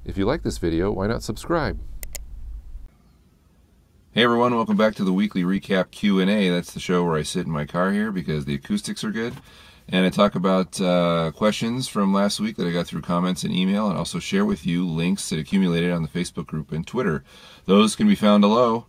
If you like this video, why not subscribe? Hey everyone, welcome back to the weekly recap Q&A. That's the show where I sit in my car here because the acoustics are good. And I talk about questions from last week that I got through comments and email, and also share with you links that accumulated on the Facebook group and Twitter. Those can be found below.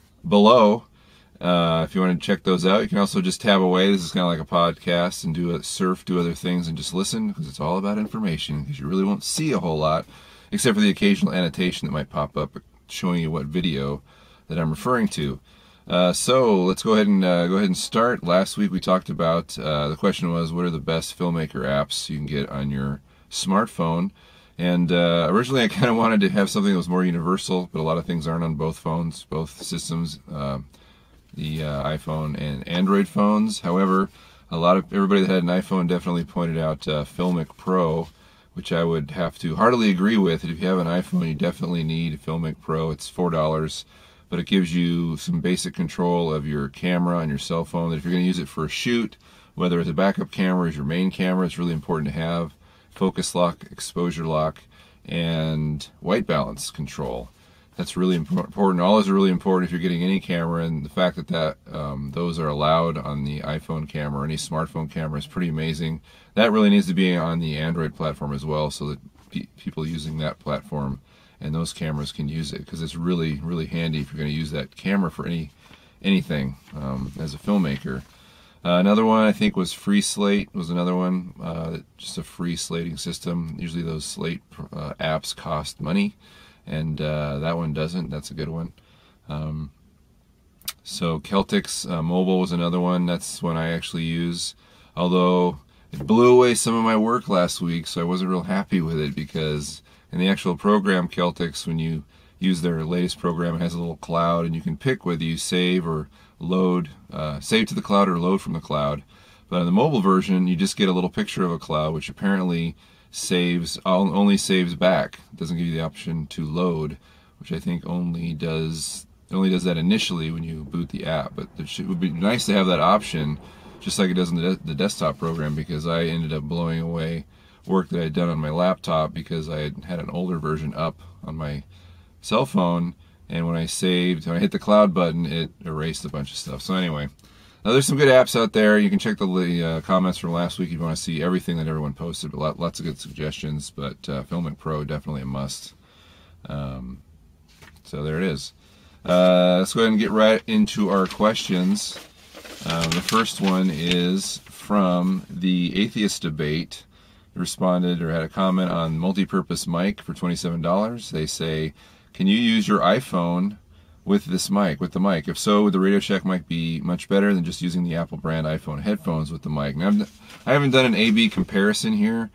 If you want to check those out, you can also just tab away. This is kind of like a podcast and do other things and just listen, because it's all about information, because you really won't see a whole lot, except for the occasional annotation that might pop up showing you what video that I'm referring to. So let's go ahead and start. Last week we talked about, the question was, what are the best filmmaker apps you can get on your smartphone? And originally I kind of wanted to have something that was more universal, but a lot of things aren't on both phones, both systems, the iPhone and Android phones. However, everybody that had an iPhone definitely pointed out Filmic Pro, which I would have to heartily agree with. If you have an iPhone, you definitely need Filmic Pro. It's $4. But it gives you some basic control of your camera on your cell phone, that if you're going to use it for a shoot, whether it's a backup camera or as your main camera, it's really important to have focus lock, exposure lock, and white balance control. That's really important. All is really important if you're getting any camera, and the fact that those are allowed on the iPhone camera or any smartphone camera is pretty amazing. That really needs to be on the Android platform as well, so that people using that platform and those cameras can use it, because it's really, really handy if you're going to use that camera for anything as a filmmaker. Another one I think was Slate was another one, just a free slating system. Usually those Slate apps cost money, and that one doesn't. That's a good one. So Celtx Mobile was another one. That's one I actually use, although it blew away some of my work last week, so I wasn't real happy with it, because in the actual program Celtx, when you use their latest program, it has a little cloud, and you can pick whether you save or load, save to the cloud or load from the cloud. But in the mobile version, you just get a little picture of a cloud, which apparently only saves back. It doesn't give you the option to load, which I think only does that initially when you boot the app. But it would be nice to have that option, just like it does in the desktop program, because I ended up blowing away work that I had done on my laptop because I had an older version up on my cell phone, and when I hit the cloud button, it erased a bunch of stuff. So anyway, there's some good apps out there. You can check the comments from last week if you want to see everything that everyone posted, but lots of good suggestions. But Filmic Pro, definitely a must. So there it is. Let's go ahead and get right into our questions. The first one is from the Atheist Debate. Responded or had a comment on multi-purpose mic for $27. They say, can you use your iPhone with this mic, with the mic? If so, would the Radio Shack mic be much better than just using the Apple brand iPhone headphones with the mic? Now, I haven't done an A/B comparison here,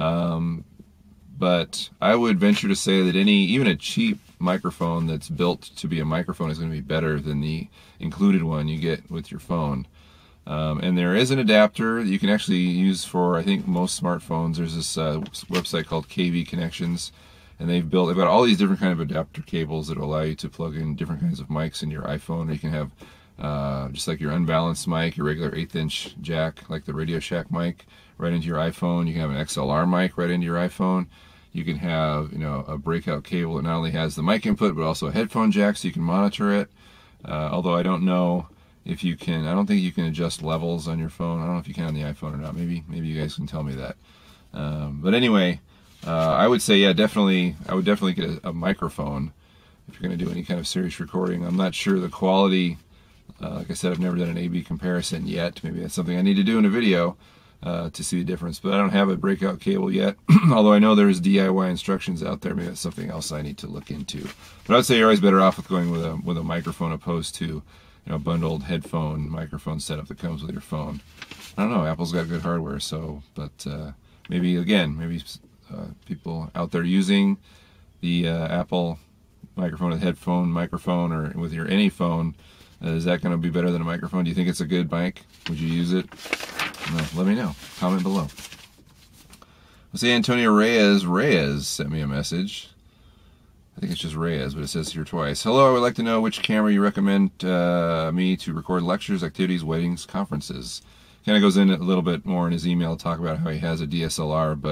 but I would venture to say that even a cheap microphone that's built to be a microphone is going to be better than the included one you get with your phone. And there is an adapter that you can actually use for, I think, most smartphones. There's this website called KV Connections, and they've got all these different kind of adapter cables that allow you to plug in different kinds of mics in your iPhone. Or you can have just like your unbalanced mic, your regular 1/8" jack, like the Radio Shack mic, right into your iPhone. You can have an XLR mic right into your iPhone. You can have, a breakout cable that not only has the mic input but also a headphone jack, so you can monitor it. Although I don't know if you can. I don't think you can adjust levels on your phone. I don't know if you can on the iPhone or not. Maybe you guys can tell me that. But anyway, I would say, yeah, definitely. I would definitely get a microphone if you're going to do any kind of serious recording. I'm not sure the quality. Like I said, I've never done an A/B comparison yet. Maybe that's something I need to do in a video to see the difference. But I don't have a breakout cable yet. Although I know there's DIY instructions out there. Maybe that's something else I need to look into. But I'd say you're always better off with going with a microphone opposed to bundled headphone microphone setup that comes with your phone. I don't know, Apple's got good hardware, but maybe people out there using the Apple microphone, a headphone microphone, or with your any phone, is that going to be better than a microphone? Do you think it's a good mic? Would you use it? No, let me know. Comment below. Let's see, Antonio Reyes sent me a message. I think it's just Reyes, but it says here twice. Hello, I would like to know which camera you recommend me to record lectures, activities, weddings, conferences. Kind of goes in a little bit more in his email to talk about how he has a DSLR, but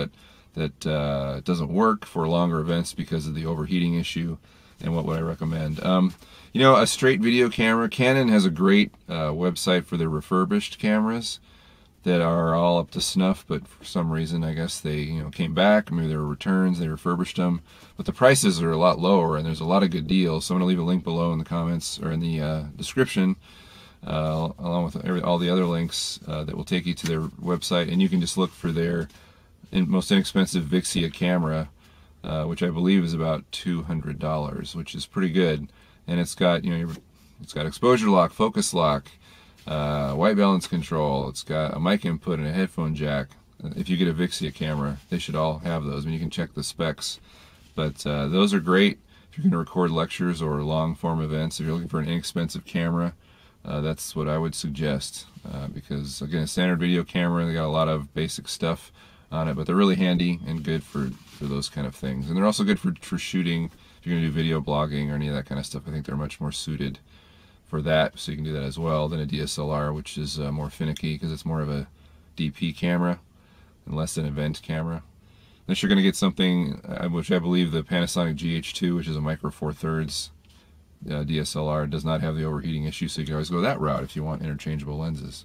that doesn't work for longer events because of the overheating issue. And what would I recommend? You know, a straight video camera. Canon has a great website for their refurbished cameras that are all up to snuff, but for some reason, I guess they came back. Maybe there were returns, they refurbished them, but the prices are a lot lower, and there's a lot of good deals. So I'm going to leave a link below in the comments or in the description, along with all the other links that will take you to their website, and you can just look for their most inexpensive Vixia camera, which I believe is about $200, which is pretty good. And it's got it's got exposure lock, focus lock, white balance control. It's got a mic input and a headphone jack. If you get a Vixia camera, they should all have those. I mean, you can check the specs, but those are great if you're going to record lectures or long form events. If you're looking for an inexpensive camera, that's what I would suggest, because again, a standard video camera, they got a lot of basic stuff on it, but they're really handy and good for those kind of things. And they're also good for shooting. If you're going to do video blogging or any of that kind of stuff, I think they're much more suited for that, so you can do that as well, than a DSLR, which is more finicky because it's more of a DP camera and less an event camera. Unless you're going to get something, which I believe the Panasonic GH2, which is a micro four thirds DSLR, does not have the overheating issue, so you can always go that route if you want interchangeable lenses.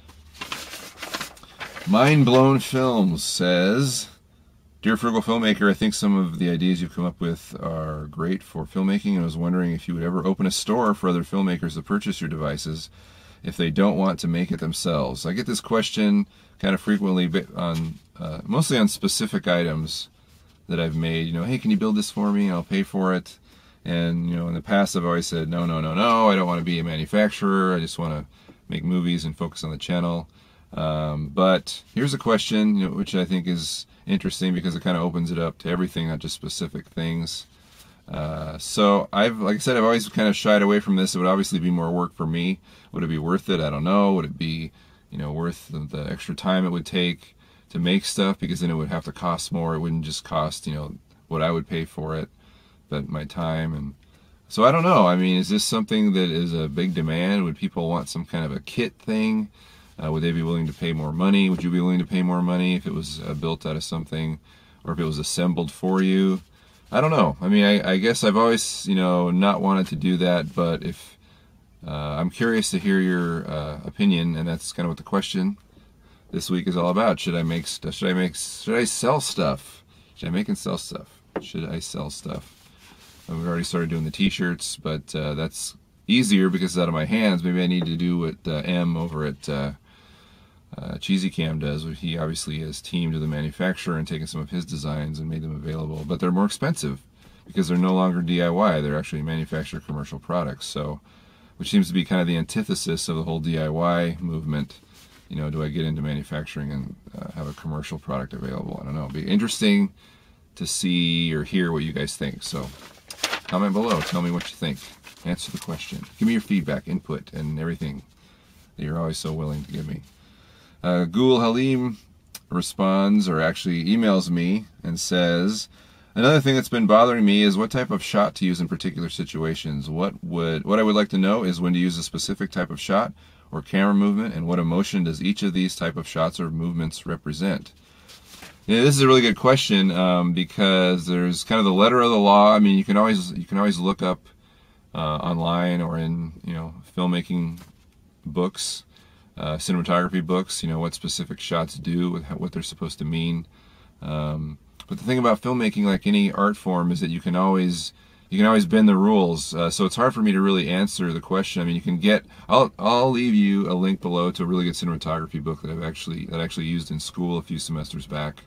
Mind Blown Films says, Dear Frugal Filmmaker, I think some of the ideas you've come up with are great for filmmaking, and I was wondering if you would ever open a store for other filmmakers to purchase your devices if they don't want to make it themselves. I get this question kind of frequently, mostly on specific items that I've made. Hey, can you build this for me? I'll pay for it. And in the past I've always said, no, I don't want to be a manufacturer. I just want to make movies and focus on the channel. But here's a question, which I think is interesting because it kind of opens it up to everything, not just specific things. So like I said, I've always kind of shied away from this. It would obviously be more work for me. Would it be worth it? I don't know. Would it be, worth the extra time it would take to make stuff? Because then it would have to cost more. It wouldn't just cost, what I would pay for it, but my time. And so I don't know. I mean, is this something that is a big demand? Would people want some kind of a kit thing? Would they be willing to pay more money? Would you be willing to pay more money if it was built out of something, or if it was assembled for you? I don't know. I mean, I guess I've always, not wanted to do that, but if I'm curious to hear your opinion, and that's kind of what the question this week is all about. Should I sell stuff? Should I make and sell stuff? Should I sell stuff? We've already started doing the T-shirts, but that's easier because it's out of my hands. Maybe I need to do what M over at Cheesy Cam does. He obviously has teamed with the manufacturer and taken some of his designs and made them available, but they're more expensive because they're no longer DIY. They're actually manufactured commercial products. So, which seems to be kind of the antithesis of the whole DIY movement. Do I get into manufacturing and have a commercial product available? I don't know. It'd be interesting to see or hear what you guys think. So comment below. Tell me what you think. Answer the question. Give me your feedback, input, and everything that you're always so willing to give me. Gul Halim responds, or actually emails me, and says, another thing that's been bothering me is what type of shot to use in particular situations. What I would like to know is when to use a specific type of shot or camera movement, and what emotion does each of these type of shots or movements represent? Yeah, this is a really good question because there's kind of the letter of the law. I mean, you can always look up online or in filmmaking books, cinematography books, what specific shots do, with what they're supposed to mean. But the thing about filmmaking, like any art form, is that you can always bend the rules. So it's hard for me to really answer the question. I mean, you can get. I'll leave you a link below to a really good cinematography book that I actually used in school a few semesters back.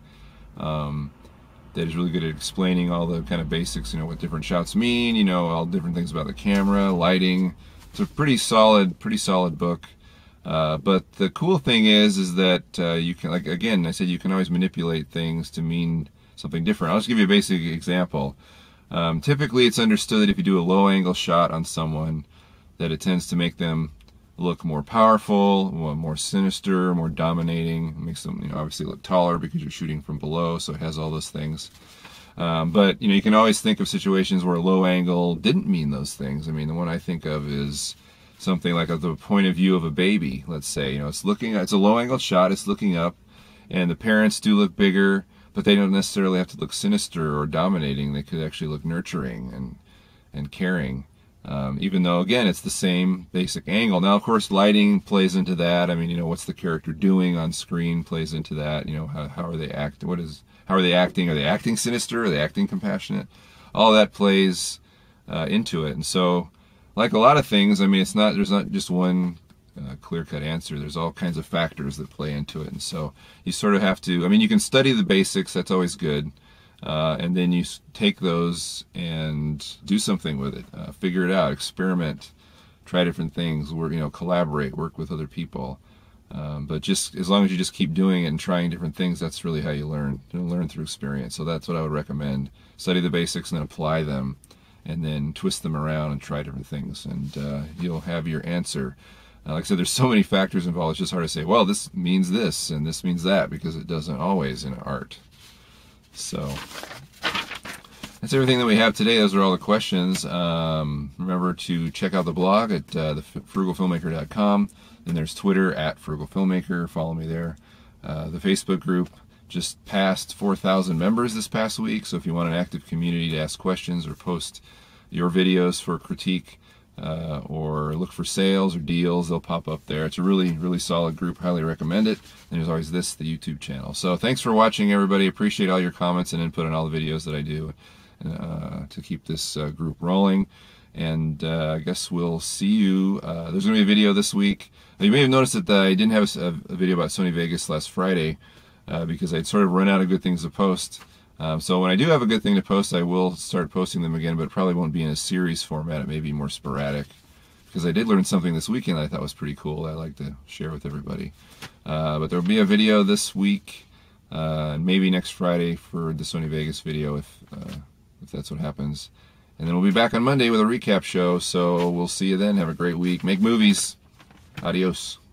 That is really good at explaining all the kind of basics, what different shots mean, all different things about the camera, lighting. It's a pretty solid book. But the cool thing is that you can, like, again, I said you can always manipulate things to mean something different. I'll just give you a basic example. Typically it's understood that if you do a low angle shot on someone, that it tends to make them look more powerful, more sinister, more dominating. It makes them, obviously look taller because you're shooting from below, so it has all those things. But you can always think of situations where a low angle didn't mean those things. I mean, the one I think of is something like at the point of view of a baby. Let's say, it's a low angle shot, it's looking up, and the parents do look bigger. but they don't necessarily have to look sinister or dominating. They could actually look nurturing and caring. Even though, again, it's the same basic angle. Now, of course, lighting plays into that. I mean, you know, what's the character doing on screen plays into that. You know, how are they acting? How are they acting? Are they acting sinister? Are they acting compassionate? All that plays into it. And so, like a lot of things, I mean, there's not just one clear-cut answer. There's all kinds of factors that play into it. And so you sort of have to, I mean, you can study the basics. That's always good. And then you take those and do something with it. Figure it out, experiment, try different things, work, you know, collaborate, work with other people. But just as long as you just keep doing it and trying different things, that's really how you learn. You learn through experience. So that's what I would recommend. Study the basics and then apply them, and then twist them around and try different things, and you'll have your answer. Like I said, there's so many factors involved. It's just hard to say, well, this means this and this means that, because it doesn't always in art. So that's everything that we have today. Those are all the questions. Remember to check out the blog at frugalfilmmaker.com. Then there's Twitter at Frugal Filmmaker. Follow me there. The Facebook group just passed 4,000 members this past week. So if you want an active community to ask questions or post your videos for critique, or look for sales or deals, they'll pop up there. It's a really, really solid group. Highly recommend it. And there's always the YouTube channel. So thanks for watching, everybody. Appreciate all your comments and input on all the videos that I do to keep this group rolling. And I guess we'll see you. There's going to be a video this week. You may have noticed that I didn't have a video about Sony Vegas last Friday because I'd sort of run out of good things to post. So when I do have a good thing to post, I will start posting them again, but it probably won't be in a series format. It may be more sporadic, because I did learn something this weekend that I thought was pretty cool that I'd like to share with everybody. But there will be a video this week, and maybe next Friday for the Sony Vegas video if that's what happens. And then we'll be back on Monday with a recap show, so we'll see you then. Have a great week. Make movies. Adios.